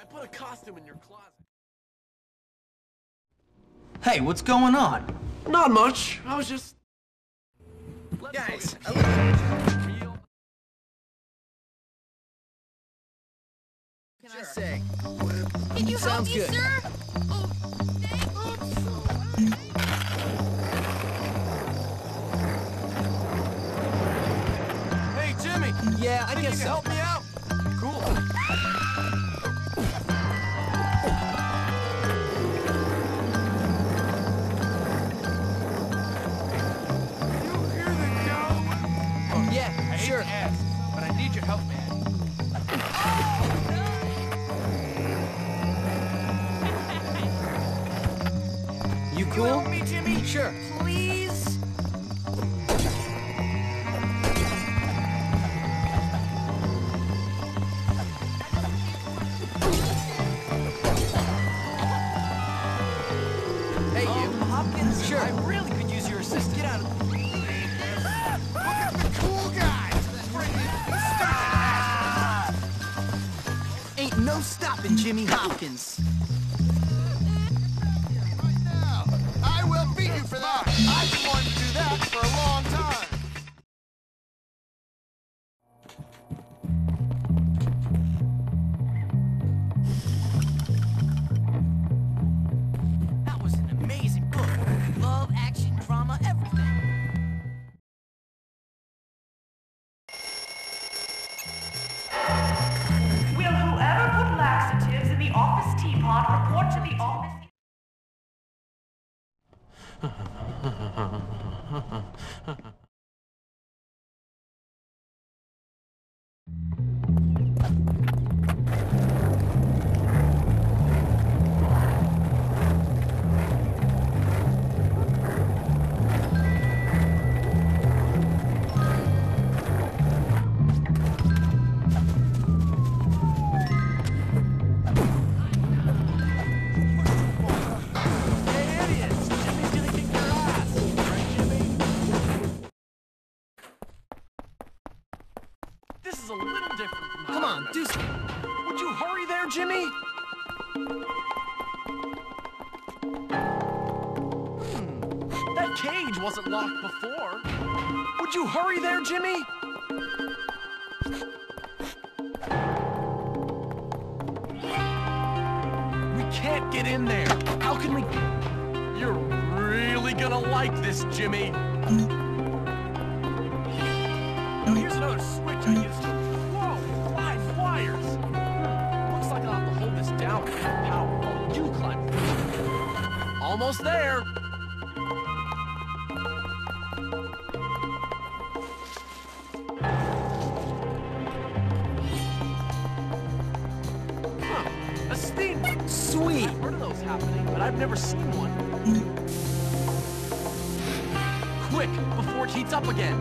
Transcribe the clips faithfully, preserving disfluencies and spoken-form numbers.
I put a costume in your closet. Hey, what's going on? Not much. I was just... Guys, I real... Can I say? Can you help Sounds me, good. sir? Oh, Hey, Jimmy! Yeah, I Think guess you can so. help me out? Cool. You hear the go? Oh, yeah, I hate sure. to ask, but I need your help, man. You Can cool? you help me, Jimmy? Sure. please? Hey, Um, you. Hopkins, Sure. I really could use your assistance. Get out of the... Look at the cool guys! Ain't no stopping Jimmy Hopkins. Right now, I will beat you for that. I've been wanting to do that for a long time. That was an amazing book. Love, action, drama, everything. Will whoever put laxatives in the office teapot report to the office... Hey, idiots! Jimmy's gonna kick your ass! Right, Jimmy? This is a little different from how Come I on, remember. do some... Would you hurry there, Jimmy? Hmm. That cage wasn't locked before. Would you hurry there, Jimmy? We can't get in there. How can we... You're really gonna like this, Jimmy. Now here's another switch I used to... Whoa, live wires. Hmm. Looks like I'll have to hold this down with power while you climb through. Almost there. Huh, a speed... Sweet. I've heard of those happening, but I've never seen one. Quick, before it heats up again.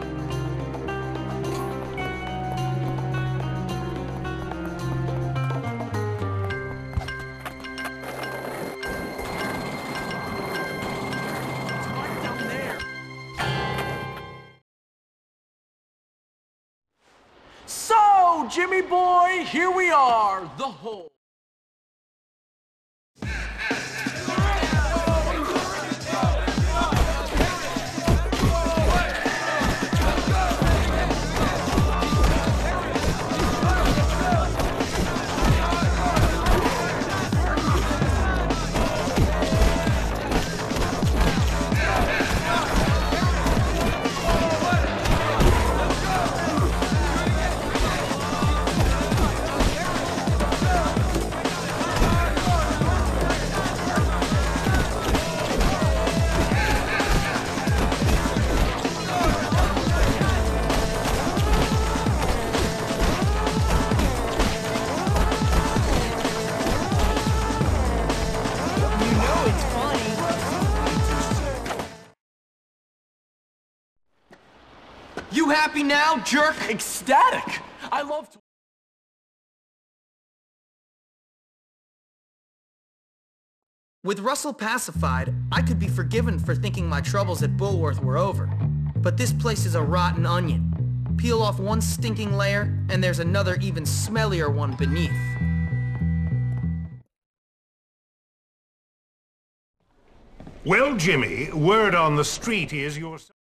It's right down there. So, Jimmy boy, here we are, the hole. You know it's funny. You happy now, jerk? Ecstatic! I love to... With Russell pacified, I could be forgiven for thinking my troubles at Bullworth were over. But this place is a rotten onion. Peel off one stinking layer, and there's another even smellier one beneath. Well, Jimmy, word on the street is you're...